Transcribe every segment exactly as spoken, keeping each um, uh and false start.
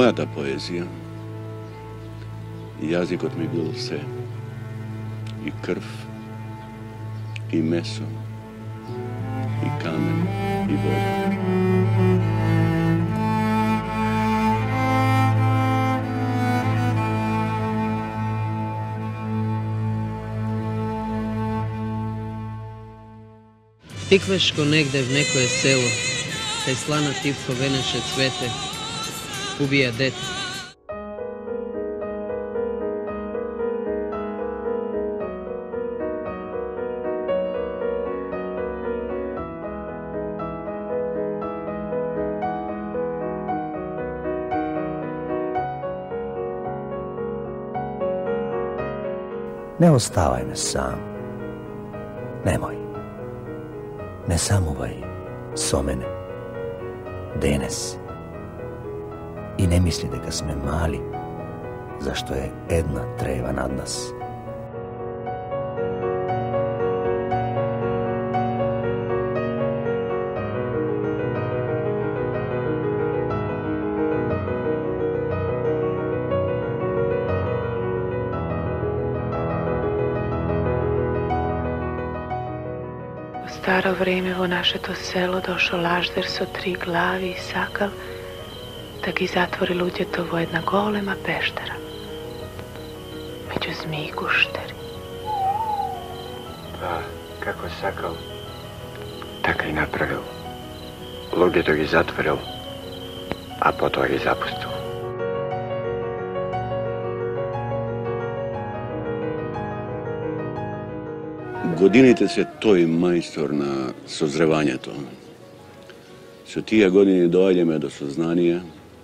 moja ta poezija. Jazik od mi bilo vse. I krv, i meso, i kamen, i voda. Tikveško negde v neko je selo, taj slana tipko veneše cvete, ubija det. Ne ostavaj me sam, nemoj, ne samuvaj so mene, denes. I ne misli дека сме мали, зашто е една трева над нас. U staro vreme vo naše to selo došao lažder so tri glavi i sakal da gi zatvori ludjetovo jedna golema peštera. Među zmiji gušteri. Pa, kako je sakal, tako i napravil. Ludjeto gi zatvoril, a potom gi zapustil. Годините се тој мајстор на созревањето. Со тие години доаѓаме до сознание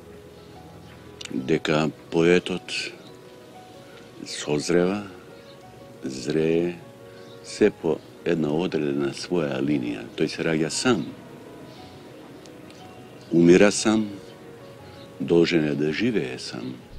дека поетот созрева, зрее, се по една одредена своја линија. Тој се раѓа сам. Умира сам, должен е да живее сам.